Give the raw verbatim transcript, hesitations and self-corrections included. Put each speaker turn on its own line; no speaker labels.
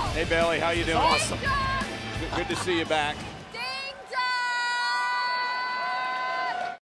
Hey, Bailey, how you doing?
Awesome.
Good, good to see you back.